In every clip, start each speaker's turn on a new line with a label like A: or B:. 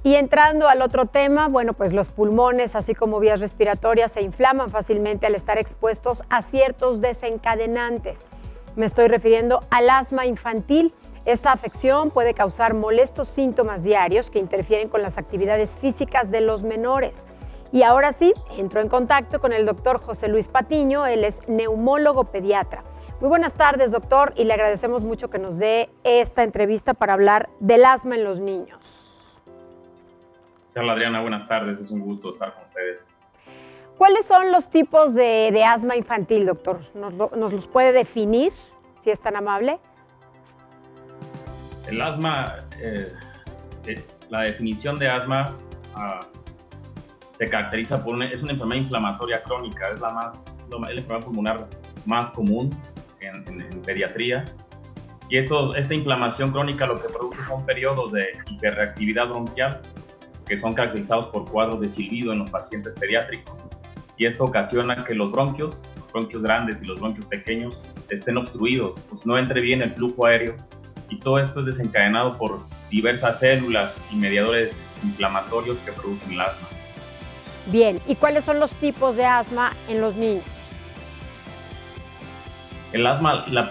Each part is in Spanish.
A: Y entrando al otro tema, bueno, pues los pulmones, así como vías respiratorias, se inflaman fácilmente al estar expuestos a ciertos desencadenantes. Me estoy refiriendo al asma infantil. Esta afección puede causar molestos síntomas diarios que interfieren con las actividades físicas de los menores. Y ahora sí, entro en contacto con el doctor José Luis Patiño, él es neumólogo pediatra. Muy buenas tardes, doctor, y le agradecemos mucho que nos dé esta entrevista para hablar del asma en los niños.
B: Hola Adriana, buenas tardes, es un gusto estar con ustedes.
A: ¿Cuáles son los tipos de asma infantil, doctor? ¿Nos los puede definir, si es tan amable?
B: El asma, la definición de asma se caracteriza por es una enfermedad inflamatoria crónica, es la enfermedad pulmonar más común en pediatría. Y esta inflamación crónica lo que produce son periodos de hiperreactividad bronquial, que son caracterizados por cuadros de silbido en los pacientes pediátricos, y esto ocasiona que los bronquios grandes y los bronquios pequeños estén obstruidos, pues no entre bien el flujo aéreo, y todo esto es desencadenado por diversas células y mediadores inflamatorios que producen el asma.
A: Bien, ¿y cuáles son los tipos de asma en los niños?
B: La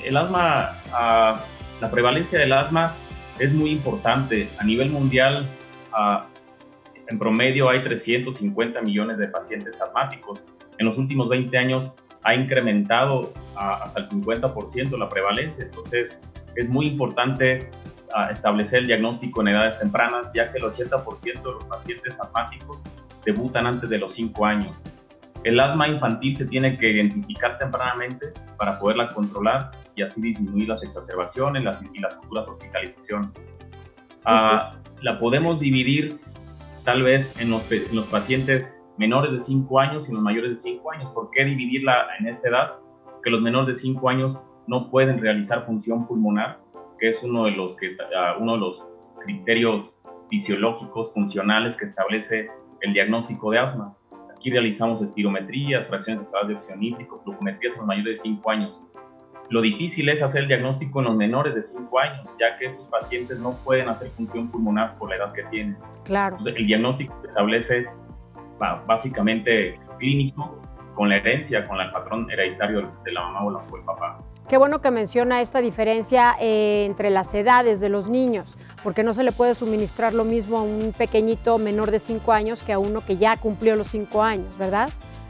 B: prevalencia del asma es muy importante. A nivel mundial, en promedio hay 350 millones de pacientes asmáticos. En los últimos 20 años ha incrementado hasta el 50% la prevalencia. Entonces es muy importante establecer el diagnóstico en edades tempranas, ya que el 80% de los pacientes asmáticos debutan antes de los 5 años. El asma infantil se tiene que identificar tempranamente para poderla controlar y así disminuir las exacerbaciones y las futuras hospitalizaciones. La podemos dividir tal vez en los pacientes menores de 5 años y los mayores de 5 años. ¿Por qué dividirla en esta edad? Porque los menores de 5 años no pueden realizar función pulmonar, que es uno de los criterios fisiológicos funcionales que establece el diagnóstico de asma. Aquí realizamos espirometrías, fracciones exhaladas de oxígeno nítrico, flujometrías en los mayores de 5 años. Lo difícil es hacer el diagnóstico en los menores de 5 años, ya que estos pacientes no pueden hacer función pulmonar por la edad que tienen.
A: Claro.
B: Entonces, el diagnóstico se establece básicamente clínico, con la herencia, con el patrón hereditario de la mamá o el papá.
A: Qué bueno que menciona esta diferencia entre las edades de los niños, porque no se le puede suministrar lo mismo a un pequeñito menor de 5 años que a uno que ya cumplió los 5 años, ¿verdad?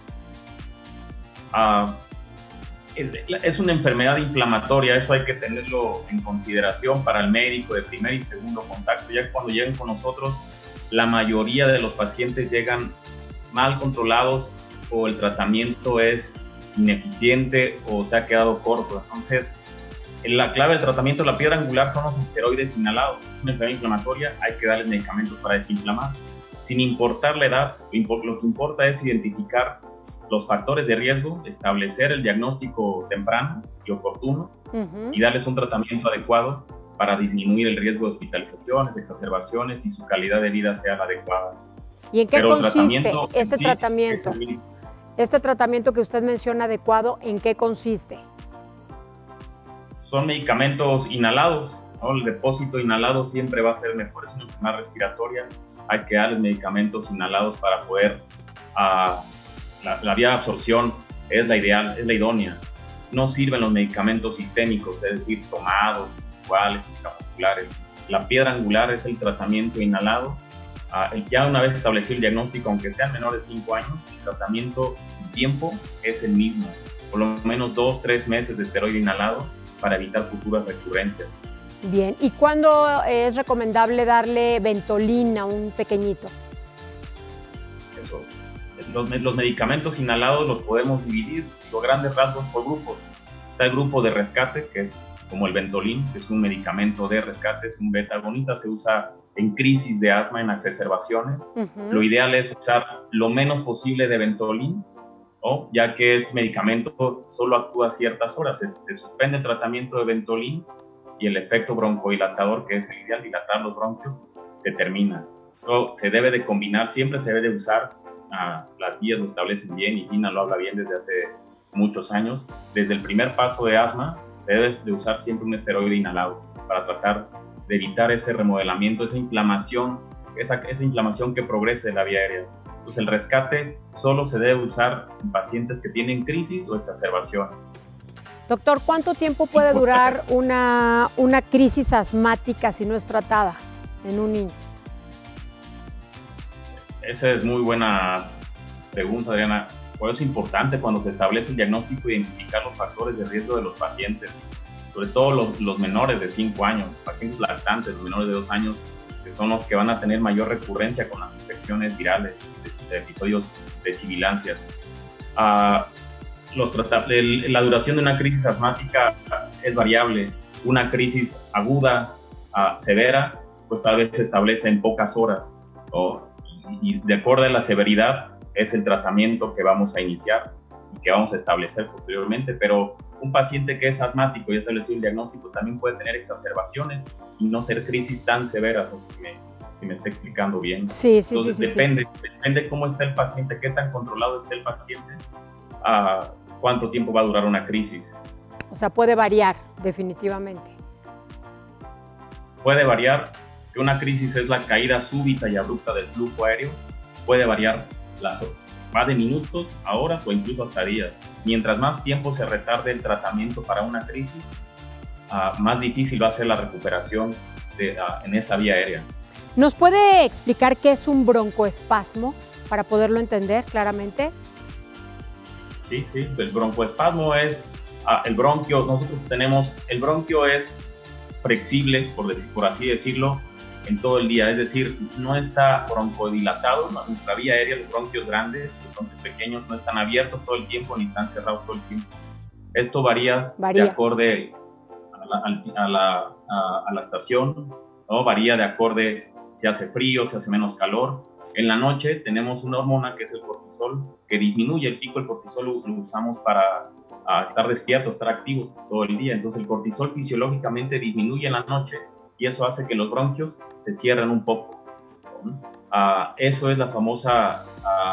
B: Es una enfermedad inflamatoria, eso hay que tenerlo en consideración para el médico de primer y segundo contacto. Ya cuando llegan con nosotros, la mayoría de los pacientes llegan mal controlados o el tratamiento es ineficiente o se ha quedado corto. Entonces, la clave del tratamiento de la piedra angular son los esteroides inhalados. Es una enfermedad inflamatoria, hay que darles medicamentos para desinflamar. Sin importar la edad, lo que importa es identificar los factores de riesgo, establecer el diagnóstico temprano y oportuno y darles un tratamiento adecuado para disminuir el riesgo de hospitalizaciones, exacerbaciones y su calidad de vida sea la adecuada.
A: ¿Y en qué consiste este tratamiento? Este tratamiento que usted menciona adecuado, ¿en qué consiste?
B: Son medicamentos inhalados, ¿no? El depósito inhalado siempre va a ser mejor, es una enfermedad respiratoria, hay que darles medicamentos inhalados para poder la vía de absorción es la ideal, es la idónea. No sirven los medicamentos sistémicos, es decir, tomados, iguales, intramusculares. La piedra angular es el tratamiento inhalado. Ya una vez establecido el diagnóstico, aunque sean menores de 5 años, el tratamiento en tiempo es el mismo. Por lo menos 2-3 meses de esteroide inhalado para evitar futuras recurrencias.
A: Bien, ¿y cuándo es recomendable darle Ventolin a un pequeñito?
B: Eso. Los medicamentos inhalados los podemos dividir los grandes rasgos por grupos. Está el grupo de rescate, que es como el Ventolin, que es un medicamento de rescate, es un beta agonista, se usa en crisis de asma, en exacerbaciones. Lo ideal es usar lo menos posible de Ventolin, ¿no? Ya que este medicamento solo actúa a ciertas horas. Se suspende el tratamiento de Ventolin y el efecto broncodilatador, que es el ideal, dilatar los bronquios, se termina. Se debe de combinar, siempre se debe de usar, las guías lo establecen bien y Gina lo habla bien desde hace muchos años. Desde el primer paso de asma se debe de usar siempre un esteroide inhalado para tratar de evitar ese remodelamiento, esa inflamación esa inflamación que progrese de la vía aérea. Entonces el rescate solo se debe usar en pacientes que tienen crisis o exacerbación.
A: Doctor, ¿cuánto tiempo puede durar una crisis asmática si no es tratada en un niño?
B: Esa es muy buena pregunta, Adriana. Por eso es importante cuando se establece el diagnóstico identificar los factores de riesgo de los pacientes, sobre todo los menores de 5 años, pacientes lactantes, los menores de 2 años, que son los que van a tener mayor recurrencia con las infecciones virales, de episodios de sibilancias. La duración de una crisis asmática es variable. Una crisis aguda, severa, pues tal vez se establece en pocas horas, y de acuerdo a la severidad es el tratamiento que vamos a iniciar y que vamos a establecer posteriormente. Pero un paciente que es asmático y establecido el diagnóstico también puede tener exacerbaciones y no ser crisis tan severas, no sé si me está explicando bien.
A: Sí.
B: Entonces, depende cómo está el paciente, qué tan controlado está el paciente, cuánto tiempo va a durar una crisis.
A: O sea, puede variar definitivamente.
B: Puede variar, que una crisis es la caída súbita y abrupta del flujo aéreo, puede variar las horas, va de minutos a horas o incluso hasta días. Mientras más tiempo se retarde el tratamiento para una crisis, más difícil va a ser la recuperación en esa vía aérea.
A: ¿Nos puede explicar qué es un broncoespasmo para poderlo entender claramente?
B: Sí, el broncoespasmo es el bronquio. Nosotros tenemos, el bronquio es flexible, por así decirlo, en todo el día, es decir, no está broncodilatado. Nuestra vía aérea, los bronquios grandes, los bronquios pequeños no están abiertos todo el tiempo ni están cerrados todo el tiempo. Esto varía. De acorde a la estación, ¿no? Varía de acorde si hace frío, si hace menos calor. En la noche tenemos una hormona que es el cortisol, que disminuye el pico. El cortisol lo usamos para estar despiertos, estar activos todo el día. Entonces el cortisol fisiológicamente disminuye en la noche y eso hace que los bronquios se cierren un poco. Eso es la famosa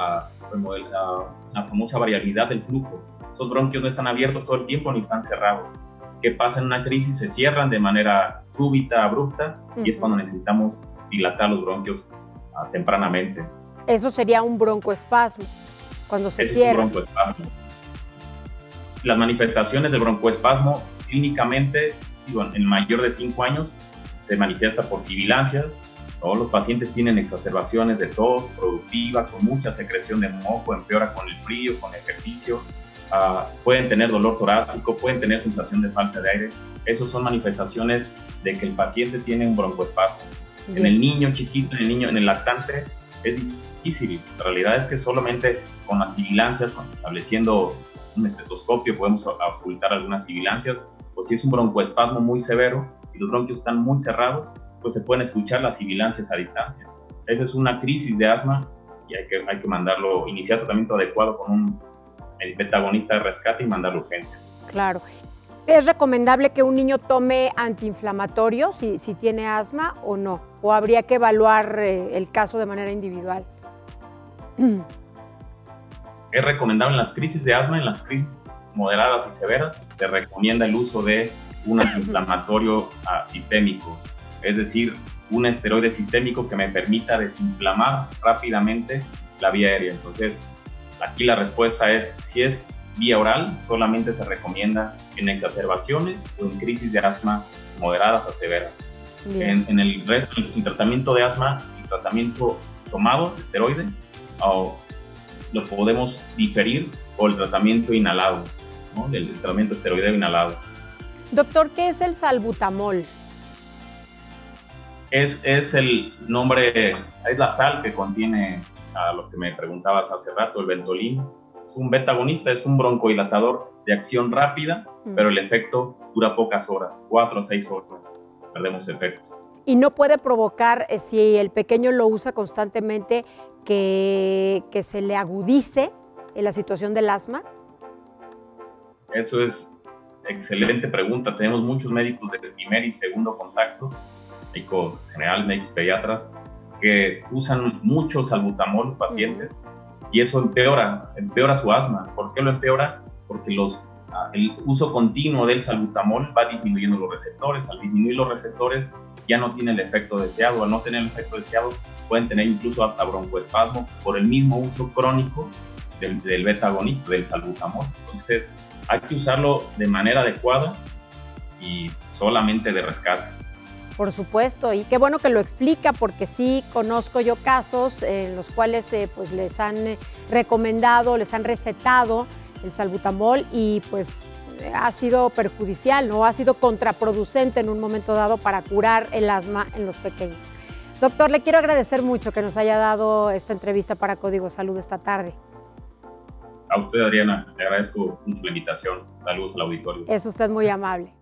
B: variabilidad del flujo. Esos bronquios no están abiertos todo el tiempo ni están cerrados. ¿Qué pasa en una crisis? Se cierran de manera súbita, abrupta, y es cuando necesitamos dilatar los bronquios tempranamente.
A: Eso sería un broncoespasmo, cuando se cierra.
B: Un broncoespasmo. Las manifestaciones del broncoespasmo clínicamente, en mayor de 5 años, se manifiesta por sibilancias. Todos los pacientes tienen exacerbaciones de tos productiva, con mucha secreción de moco, empeora con el frío, con el ejercicio. Pueden tener dolor torácico, pueden tener sensación de falta de aire. Esas son manifestaciones de que el paciente tiene un broncoespasmo. En el niño chiquito, en el lactante, es difícil. La realidad es que solamente con las sibilancias, estableciendo un estetoscopio, podemos ocultar algunas sibilancias. Pues si es un broncoespasmo muy severo y los bronquios están muy cerrados, pues se pueden escuchar las sibilancias a distancia. Esa es una crisis de asma y hay que mandarlo, iniciar tratamiento adecuado con un beta-agonista de rescate y mandarlo a urgencia.
A: Claro. ¿Es recomendable que un niño tome antiinflamatorios si tiene asma o no? ¿O habría que evaluar el caso de manera individual?
B: Es recomendable en las crisis de asma, en las crisis moderadas y severas, se recomienda el uso de un antiinflamatorio sistémico, es decir, un esteroide sistémico que me permita desinflamar rápidamente la vía aérea. Entonces, aquí la respuesta es, si es vía oral, solamente se recomienda en exacerbaciones o en crisis de asma moderadas a severas. En el resto, el tratamiento de asma, el tratamiento tomado, esteroide, lo podemos diferir, o el tratamiento inhalado, ¿no? El tratamiento esteroideo inhalado.
A: Doctor, ¿qué es el salbutamol?
B: Es el nombre, es la sal que contiene a lo que me preguntabas hace rato, el Ventolin. Es un beta-agonista, es un broncodilatador de acción rápida, pero el efecto dura pocas horas, 4 a 6 horas, perdemos efectos.
A: ¿Y no puede provocar, si el pequeño lo usa constantemente, que se le agudice en la situación del asma?
B: Eso es excelente pregunta. Tenemos muchos médicos de primer y segundo contacto, médicos generales, médicos pediatras, que usan mucho salbutamol los pacientes, y eso empeora su asma. ¿Por qué lo empeora? Porque el uso continuo del salbutamol va disminuyendo los receptores. Al disminuir los receptores ya no tiene el efecto deseado. Al no tener el efecto deseado, pueden tener incluso hasta broncoespasmo por el mismo uso crónico del beta agonista, del salbutamol. Entonces, hay que usarlo de manera adecuada y solamente de rescate.
A: Por supuesto, y qué bueno que lo explica, porque sí conozco yo casos en los cuales pues les han recomendado, les han recetado el salbutamol y pues ha sido perjudicial, ¿no? Ha sido contraproducente en un momento dado para curar el asma en los pequeños. Doctor, le quiero agradecer mucho que nos haya dado esta entrevista para Código Salud esta tarde.
B: A usted, Adriana, le agradezco mucho la invitación. Saludos al auditorio.
A: Es usted muy amable.